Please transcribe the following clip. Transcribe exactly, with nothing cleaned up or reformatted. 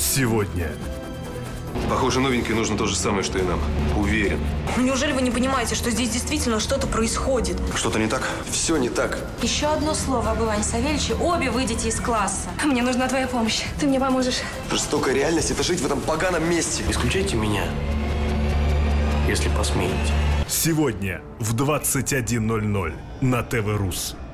Сегодня. Похоже, новенькой нужно то же самое, что и нам. Уверен. Ну неужели вы не понимаете, что здесь действительно что-то происходит? Что-то не так? Все не так. Еще одно слово об Иване Савельевиче, обе выйдете из класса. Мне нужна твоя помощь. Ты мне поможешь. Жестокая реальность – это жить в этом поганом месте. Исключайте меня, если посмеете. Сегодня в двадцать один ноль ноль на ТВ Рус.